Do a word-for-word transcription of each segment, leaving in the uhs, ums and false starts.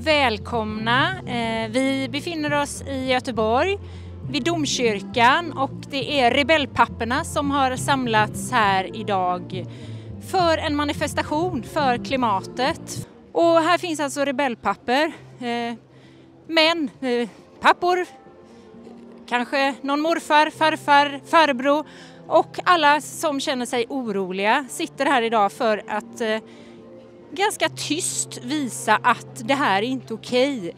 välkomna. Vi befinner oss i Göteborg vid Domkyrkan och det är rebellpapporna som har samlats här idag för en manifestation för klimatet. Och här finns alltså rebellpapper, män, pappor, kanske någon morfar, farfar, farbror och alla som känner sig oroliga sitter här idag för att eh, ganska tyst visa att det här är inte okej.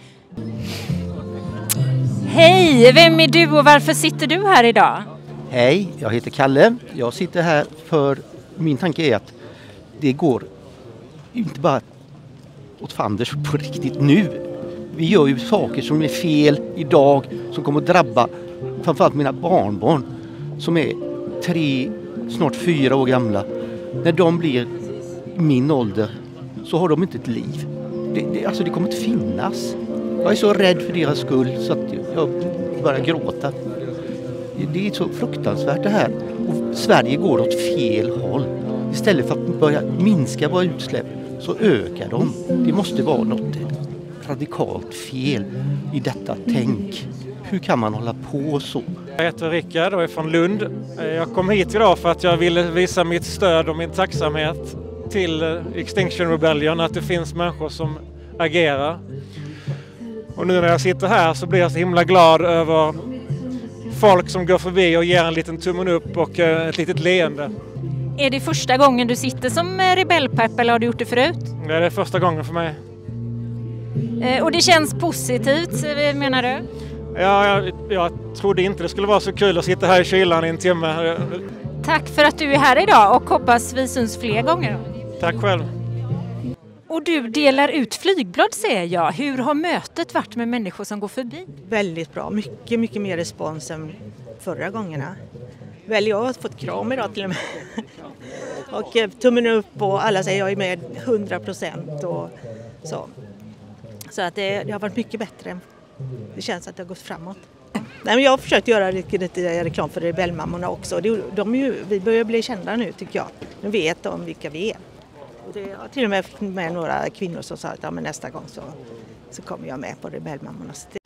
Hej, vem är du och varför sitter du här idag? Hej, jag heter Kalle. Jag sitter här för min tanke är att det går inte bara åt fanders på riktigt nu. Vi gör ju saker som är fel idag som kommer att drabba framförallt mina barnbarn som är tre, snart fyra år gamla. När de blir min ålder så har de inte ett liv. Det, det, alltså det kommer inte finnas. Jag är så rädd för deras skull så att jag börjar gråta. Det är så fruktansvärt det här. Och Sverige går åt fel håll. Istället för att börja minska våra utsläpp så ökar de. Det måste vara något radikalt fel i detta tänk. Hur kan man hålla på så? Jag heter Rickard och är från Lund. Jag kom hit idag för att jag ville visa mitt stöd och min tacksamhet till Extinction Rebellion, att det finns människor som agerar. Och nu när jag sitter här så blir jag så himla glad över folk som går förbi och ger en liten tummen upp och ett litet leende. Är det första gången du sitter som rebellpapp eller har du gjort det förut? Ja, det är första gången för mig. Och det känns positivt, menar du? Ja, jag, jag trodde inte det skulle vara så kul att sitta här i kylan i en timme. Tack för att du är här idag och hoppas vi syns fler gånger. Tack själv. Och du delar ut flygblad, säger jag. Hur har mötet varit med människor som går förbi? Väldigt bra. Mycket, mycket mer respons än förra gångerna. Väl, jag har fått kram idag till och med. Och tummen upp och alla säger jag är med hundra procent och så. Så att det, det har varit mycket bättre. Det känns att det har gått framåt. Nej, men jag har försökt göra lite, lite reklam för rebellmammorna också. De, de är ju, vi börjar bli kända nu tycker jag. De vet om vilka vi är. Och det har till och med med några kvinnor som sa att ja, men nästa gång så, så kommer jag med på rebellmammorna.